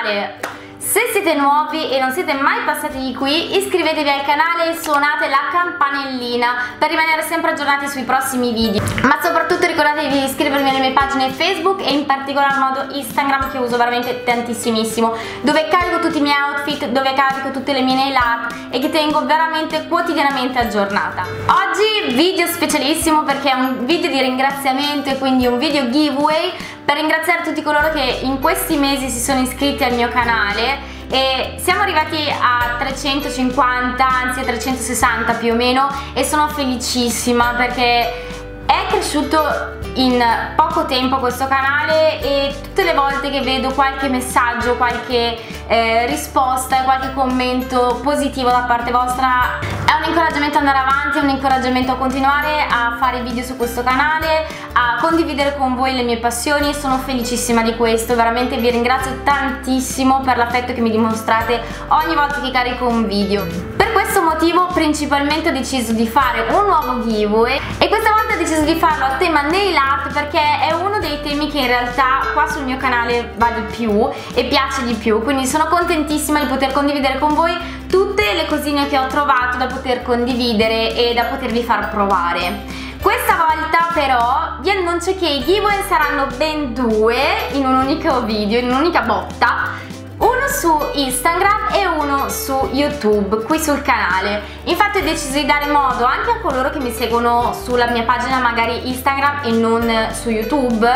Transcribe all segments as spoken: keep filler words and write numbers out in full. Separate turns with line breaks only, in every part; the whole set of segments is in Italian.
canale. Se siete nuovi e non siete mai passati di qui, iscrivetevi al canale e suonate la campanellina per rimanere sempre aggiornati sui prossimi video. Ma soprattutto ricordatevi di iscrivervi alle mie pagine Facebook e in particolar modo Instagram, che uso veramente tantissimissimo, dove carico tutti i miei outfit, dove carico tutte le mie nail art e che tengo veramente quotidianamente aggiornata. Oggi video specialissimo perché è un video di ringraziamento e quindi un video giveaway per ringraziare tutti coloro che in questi mesi si sono iscritti al mio canale, e siamo arrivati a trecentocinquanta, anzi a trecentosessanta più o meno, e sono felicissima perché è cresciuto in poco tempo questo canale e tutte le volte che vedo qualche messaggio, qualche eh, risposta e qualche commento positivo da parte vostra è un incoraggiamento ad andare avanti, è un incoraggiamento a continuare a fare video su questo canale, a condividere con voi le mie passioni. Sono felicissima di questo, veramente vi ringrazio tantissimo per l'affetto che mi dimostrate ogni volta che carico un video. Per questo motivo principalmente ho deciso di fare un nuovo giveaway e questa volta ho deciso di farlo a tema nail art perché è uno dei temi che in realtà qua sul mio canale va di più e piace di più, quindi sono contentissima di poter condividere con voi tutte le cosine che ho trovato da poter condividere e da potervi far provare. Questa volta però vi annuncio che i giveaway saranno ben due in un unico video, in un'unica botta. Uno su Instagram e uno su YouTube, qui sul canale. Infatti ho deciso di dare modo anche a coloro che mi seguono sulla mia pagina magari Instagram e non su YouTube,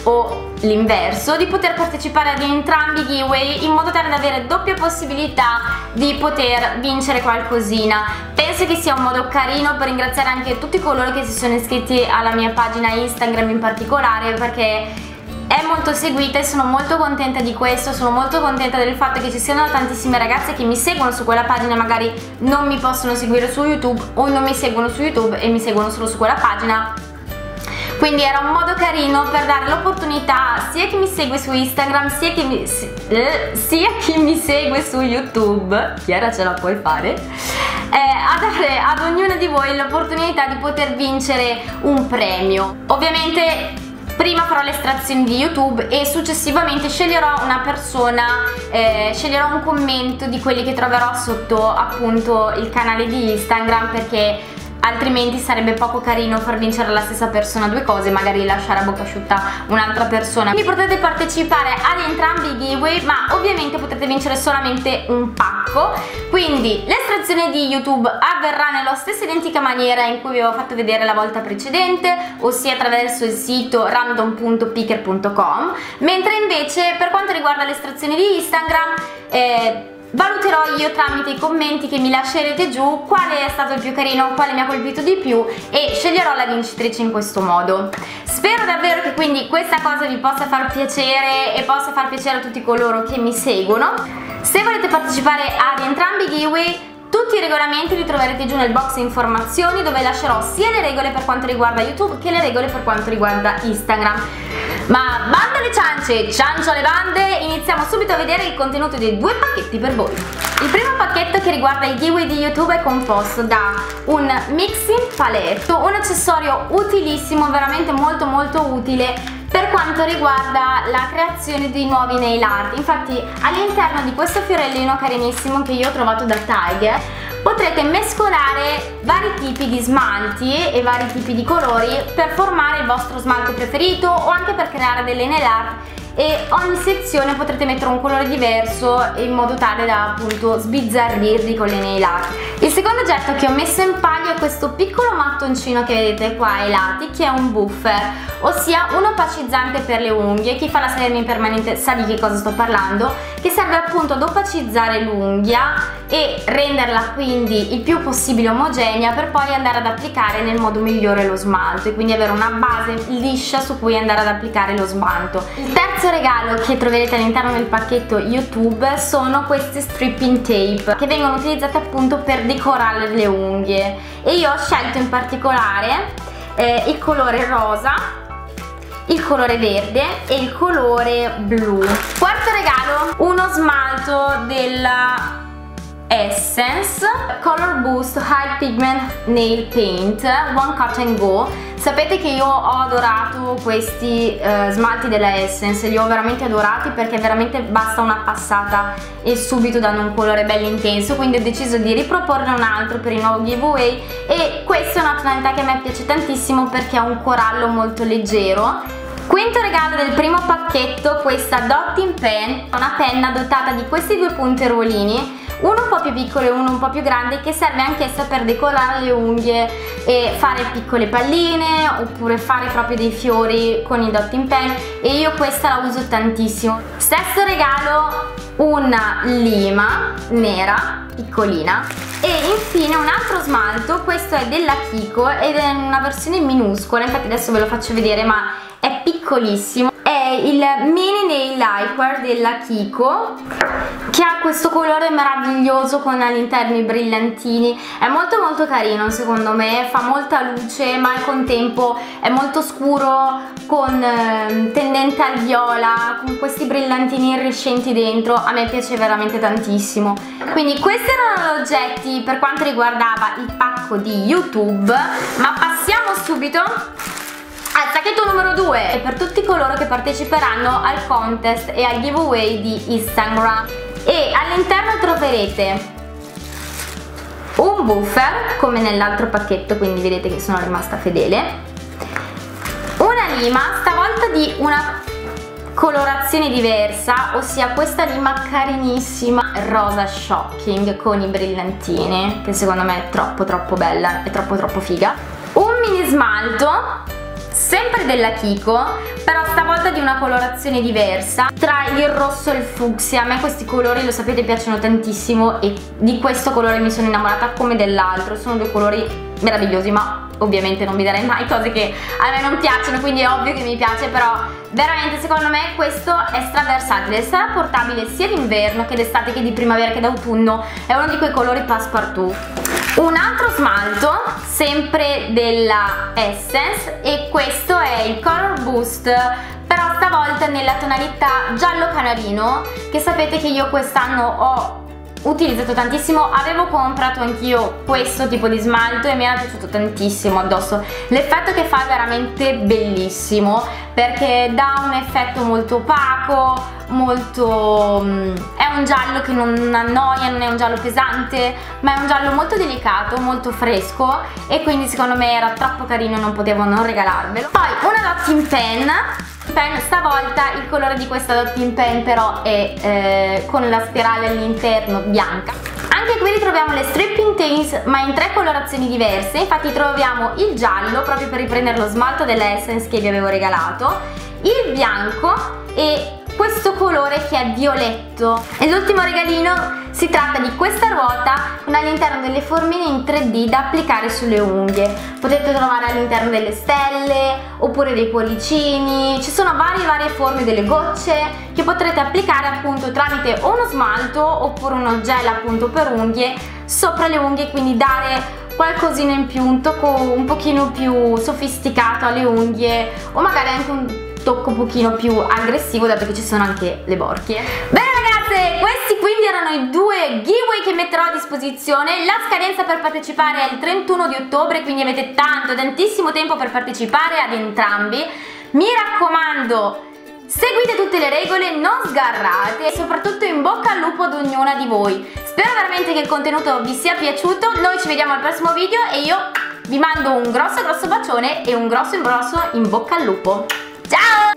o l'inverso, di poter partecipare ad entrambi i giveaway in modo tale da avere doppia possibilità di poter vincere qualcosina. Penso che sia un modo carino per ringraziare anche tutti coloro che si sono iscritti alla mia pagina Instagram in particolare, perché è molto seguita e sono molto contenta di questo. Sono molto contenta del fatto che ci siano tantissime ragazze che mi seguono su quella pagina, magari non mi possono seguire su YouTube o non mi seguono su YouTube e mi seguono solo su quella pagina. Quindi era un modo carino per dare l'opportunità sia a chi mi segue su Instagram sia a chi mi, sia chi mi segue su YouTube, Chiara ce la puoi fare, eh, a dare ad ognuno di voi l'opportunità di poter vincere un premio. Ovviamente prima farò le estrazioni di YouTube e successivamente sceglierò una persona, eh, sceglierò un commento di quelli che troverò sotto appunto il canale di Instagram, perché altrimenti sarebbe poco carino far vincere alla stessa persona due cose, magari lasciare a bocca asciutta un'altra persona. Quindi potete partecipare ad entrambi i giveaway, ma ovviamente potrete vincere solamente un pacco. Quindi l'estrazione di YouTube avverrà nella stessa identica maniera in cui vi avevo fatto vedere la volta precedente, ossia attraverso il sito random punto picker punto com, mentre invece per quanto riguarda l'estrazione di Instagram eh, valuterò io tramite i commenti che mi lascerete giù quale è stato il più carino, quale mi ha colpito di più, e sceglierò la vincitrice in questo modo. Spero davvero che quindi questa cosa vi possa far piacere e possa far piacere a tutti coloro che mi seguono. Se volete partecipare ad entrambi i giveaway, tutti i regolamenti li troverete giù nel box informazioni, dove lascerò sia le regole per quanto riguarda YouTube che le regole per quanto riguarda Instagram. Ma bando alle ciance, ciancio alle bande, iniziamo subito a vedere il contenuto dei due pacchetti per voi. Il primo pacchetto che riguarda i giveaway di YouTube è composto da un mixing paletto, un accessorio utilissimo, veramente molto molto utile per quanto riguarda la creazione di nuovi nail art. Infatti all'interno di questo fiorellino carinissimo che io ho trovato da Tiger potrete mescolare vari tipi di smalti e vari tipi di colori per formare il vostro smalto preferito o anche per creare delle nail art, e ogni sezione potrete mettere un colore diverso in modo tale da appunto sbizzarrirvi con le nail art. Il secondo oggetto che ho messo in palio è questo piccolo mattoncino che vedete qua ai lati, che è un buffer, ossia un opacizzante per le unghie. Chi fa la semi permanente sa di che cosa sto parlando, che serve appunto ad opacizzare l'unghia e renderla quindi il più possibile omogenea per poi andare ad applicare nel modo migliore lo smalto e quindi avere una base liscia su cui andare ad applicare lo smalto. Il terzo regalo che troverete all'interno del pacchetto YouTube sono queste stripping tape che vengono utilizzate appunto per decorare le unghie, e io ho scelto in particolare eh, il colore rosa, il colore verde e il colore blu. Quarto regalo, uno smalto della Essence Color Boost High Pigment Nail Paint One Cut and Go. Sapete che io ho adorato questi eh, smalti della Essence, li ho veramente adorati perché veramente basta una passata e subito danno un colore bello intenso, quindi ho deciso di riproporne un altro per il nuovo giveaway, e questa è una tonalità che a me piace tantissimo perché ha un corallo molto leggero. Quinto regalo del primo pacchetto, questa Dotting Pen, una penna dotata di questi due punteruolini, uno un po' più piccolo e uno un po' più grande, che serve anch'essa per decorare le unghie e fare piccole palline oppure fare proprio dei fiori con i Dotting Pen, e io questa la uso tantissimo. Stesso regalo, una lima nera piccolina, e infine un altro smalto, questo è della Kiko ed è una versione minuscola, infatti adesso ve lo faccio vedere, ma è piccolissimo. È il mini nail lacquer della Kiko, che ha questo colore meraviglioso con all'interno i brillantini. È molto molto carino secondo me, fa molta luce ma al contempo è molto scuro, con eh, tendente al viola, con questi brillantini iridescenti dentro. A me piace veramente tantissimo. Quindi questi erano gli oggetti per quanto riguardava il pacco di YouTube, ma passiamo subito al sacchetto numero due, e per tutti coloro che parteciperanno al contest e al giveaway di Instagram. E all'interno troverete un buffer come nell'altro pacchetto, quindi vedete che sono rimasta fedele, una lima, stavolta di una colorazione diversa, ossia questa lima carinissima rosa shocking con i brillantini, che secondo me è troppo troppo bella, è troppo troppo figa. Un mini smalto sempre della Kiko, però stavolta di una colorazione diversa, tra il rosso e il fucsia. A me questi colori, lo sapete, piacciono tantissimo, e di questo colore mi sono innamorata come dell'altro. Sono due colori meravigliosi, ma ovviamente non vi darei mai cose che a me non piacciono, quindi è ovvio che mi piace, però veramente secondo me questo è straversatile, sarà portabile sia d'inverno che d'estate che di primavera che d'autunno, è uno di quei colori passepartout. Un altro smalto sempre della Essence, e questo è il Color Boost, però stavolta nella tonalità giallo canarino, che sapete che io quest'anno ho utilizzato tantissimo. Avevo comprato anch'io questo tipo di smalto e mi era piaciuto tantissimo addosso. L'effetto che fa è veramente bellissimo perché dà un effetto molto opaco, molto è un giallo che non annoia, non è un giallo pesante, ma è un giallo molto delicato, molto fresco, e quindi secondo me era troppo carino e non potevo non regalarvelo. Poi una Dotting Pen pen, stavolta il colore di questa Dotting Pen però è eh, con la spirale all'interno bianca. Anche qui ritroviamo le Stripping Tails, ma in tre colorazioni diverse. Infatti troviamo il giallo, proprio per riprendere lo smalto della Essence che vi avevo regalato, il bianco e questo colore che è violetto. E l'ultimo regalino si tratta di questa ruota con all'interno delle formine in tre D da applicare sulle unghie. Potete trovare all'interno delle stelle oppure dei cuoricini, ci sono varie varie forme delle gocce che potrete applicare appunto tramite o uno smalto oppure uno gel appunto per unghie sopra le unghie, quindi dare qualcosina in più, un tocco un pochino più sofisticato alle unghie, o magari anche un tocco un pochino più aggressivo, dato che ci sono anche le borchie. Bene ragazze, questi quindi erano i due giveaway che metterò a disposizione. La scadenza per partecipare è il trentuno di ottobre, quindi avete tanto, tantissimo tempo per partecipare ad entrambi. Mi raccomando, seguite tutte le regole, non sgarrate, e soprattutto in bocca al lupo ad ognuna di voi. Spero veramente che il contenuto vi sia piaciuto. Noi ci vediamo al prossimo video e io vi mando un grosso grosso bacione e un grosso grosso in bocca al lupo. Ciao!